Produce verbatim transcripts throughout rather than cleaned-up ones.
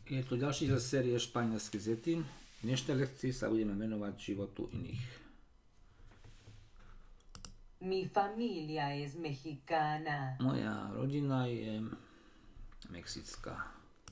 Je tu ďalší z série Španielsky s Yetim. V dnešnej lekcii sa budeme venovať životu iných. Mi familia es mexicana. Moja rodina je mexická.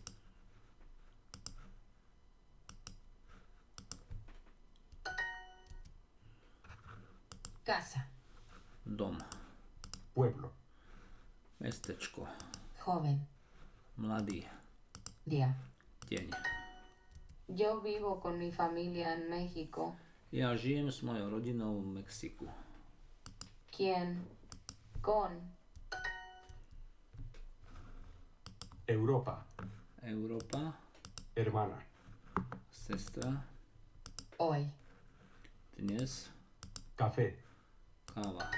Casa. Dom. Pueblo. Mestečko. Joven. Mladý. Día. Deň. Yo vivo con mi familia en México. Ja žijem s mojou rodinou v Mexiku. ¿Quién? Con. Europa. Európa. Hermana. Sestra. Hoy. Dnes. Café. Káva.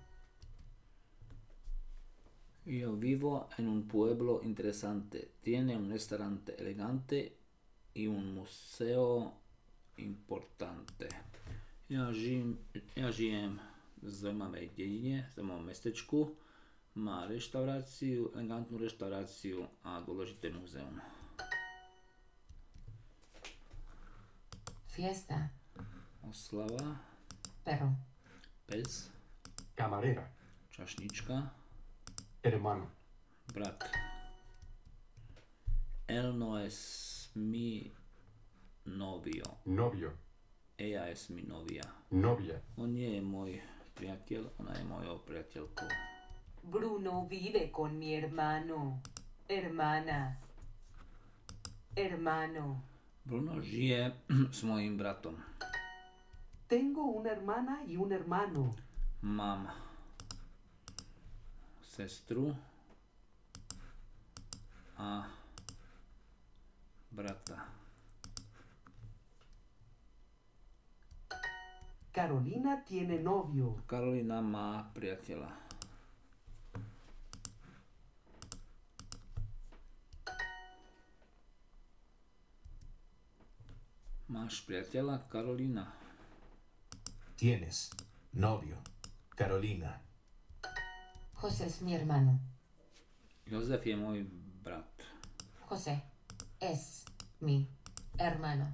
Yo vivo en un pueblo interesante. Tiene un restaurante elegante y un museo importante. Ja žijem, ja žijem v zaujímavej dedine, v zaujímavom mestečku. Má reštauráciu, elegantnú reštauráciu a dôležité múzeum. Fiesta. Oslava. Perro. Pes. Camarera. Čašnička. Hermano. Brat. Él no es mi novio. Novio. Ella es mi novia. Novia. On nie je môj priateľ, ona je mojou priateľkou. Bruno vive con mi hermano. Hermana. Hermano. Bruno žije s mojím bratom. Tengo una hermana y un hermano. Mám sestru a brata. Carolina tiene novio. Karolina má priateľa. Máš priateľa, Karolina? Tienes novio, Carolina. José es mi hermano. Jozef je môj brat. José es mi hermano.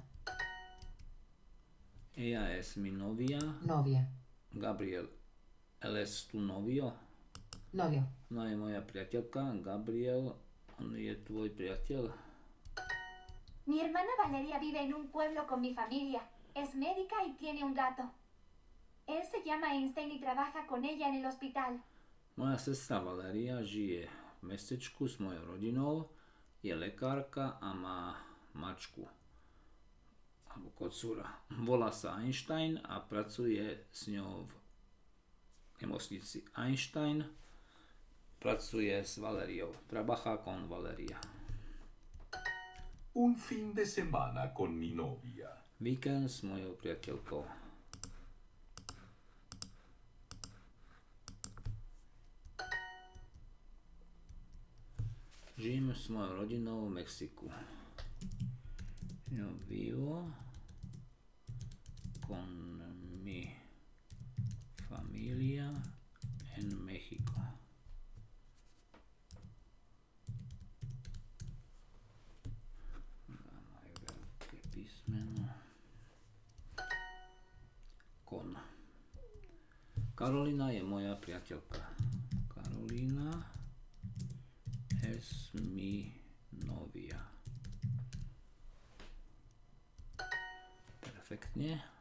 Ella es mi novia. Novia. Gabriel, él es tu novio? Novio. Ona je moja priateľka. Gabriel, on je tvoj priateľ? Mi hermana Valeria vive en un pueblo con mi familia. Es médica y tiene un gato. Él se llama Einstein y trabaja con ella en el hospital. Moja sestra Valeria žije v mestečku s mojou rodinou, je lekárka a má mačku alebo kocúra. Volá sa Einstein a pracuje s ňou v nemocnici Einstein. Pracuje s Valeriou. Trabaja con Valeria. Un fin de semana con mi novia. Víkend s mojou priateľkou. Žijem s mojou rodinou v Mexiku. Yo vivo con mi familia en México. Dám aj veľké písmeno. Con. Karolina je moja priateľka. Karolina es mi novia. Perfektne.